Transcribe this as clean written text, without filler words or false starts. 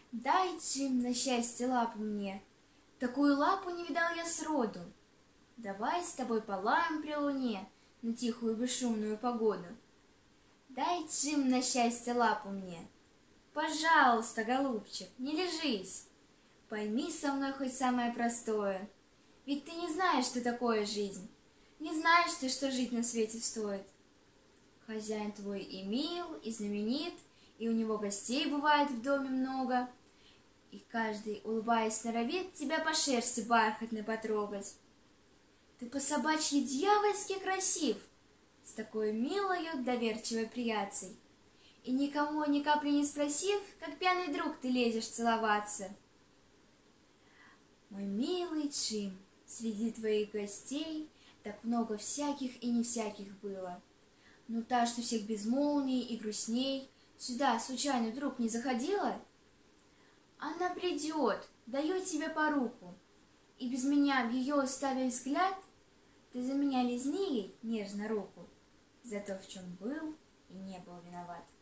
Дай, Джим, на счастье лапу мне. Такую лапу не видал я сроду. Давай с тобой полаем при луне на тихую бесшумную погоду. Дай, Джим, на счастье лапу мне. Пожалуйста, голубчик, не лежись. Пойми со мной хоть самое простое. Ведь ты не знаешь, что такое жизнь. Не знаешь ты, что жить на свете стоит. Хозяин твой и мил, и знаменит, и у него гостей бывает в доме много. И каждый, улыбаясь, норовит тебя по шерсти бархатной потрогать. Ты по-собачьи дьявольски красив, с такой милою доверчивой приятцей. И никому ни капли не спросив, как пьяный друг ты лезешь целоваться. Мой милый Джим, среди твоих гостей так много всяких и не всяких было. Но та, что всех безмолвней и грустней, сюда случайно вдруг не заходила? Она придет, даю тебе по руку, и без меня в ее уставе взгляд, ты за меня лизни ей нежно руку, за то, в чем был и не был виноват.